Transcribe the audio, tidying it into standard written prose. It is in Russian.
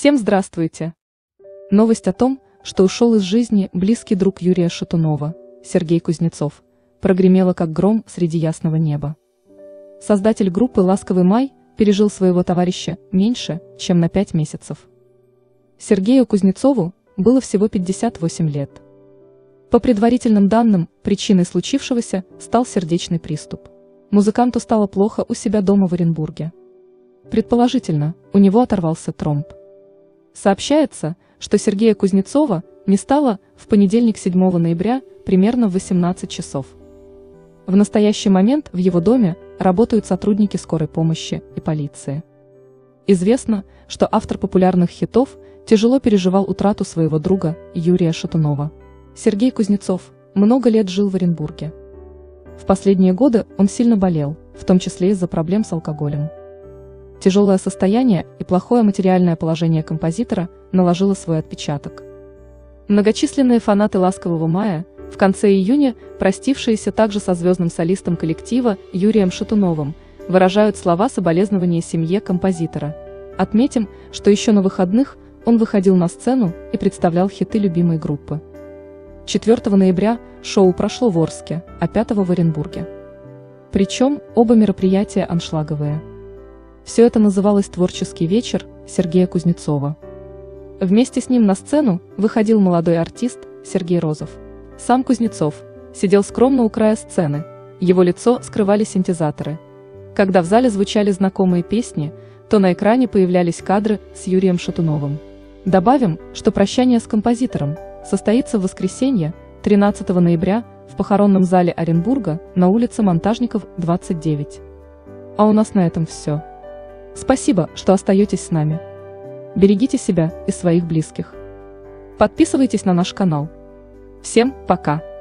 Всем здравствуйте! Новость о том, что ушел из жизни близкий друг Юрия Шатунова, Сергей Кузнецов, прогремела как гром среди ясного неба. Создатель группы «Ласковый май» пережил своего товарища меньше, чем на 5 месяцев. Сергею Кузнецову было всего 58 лет. По предварительным данным, причиной случившегося стал сердечный приступ. Музыканту стало плохо у себя дома в Оренбурге. Предположительно, у него оторвался тромб. Сообщается, что Сергея Кузнецова не стало в понедельник 7 ноября примерно в 18 часов. В настоящий момент в его доме работают сотрудники скорой помощи и полиции. Известно, что автор популярных хитов тяжело переживал утрату своего друга Юрия Шатунова. Сергей Кузнецов много лет жил в Оренбурге. В последние годы он сильно болел, в том числе из-за проблем с алкоголем. Тяжелое состояние и плохое материальное положение композитора наложило свой отпечаток. Многочисленные фанаты «Ласкового мая», в конце июня простившиеся также со звездным солистом коллектива Юрием Шатуновым, выражают слова соболезнования семье композитора. Отметим, что еще на выходных он выходил на сцену и представлял хиты любимой группы. 4 ноября шоу прошло в Орске, а 5 в Оренбурге. Причем оба мероприятия аншлаговые. Все это называлось «Творческий вечер» Сергея Кузнецова. Вместе с ним на сцену выходил молодой артист Сергей Розов. Сам Кузнецов сидел скромно у края сцены, его лицо скрывали синтезаторы. Когда в зале звучали знакомые песни, то на экране появлялись кадры с Юрием Шатуновым. Добавим, что прощание с композитором состоится в воскресенье, 13 ноября, в похоронном зале Оренбурга на улице Монтажников, 29. А у нас на этом все. Спасибо, что остаетесь с нами. Берегите себя и своих близких. Подписывайтесь на наш канал. Всем пока!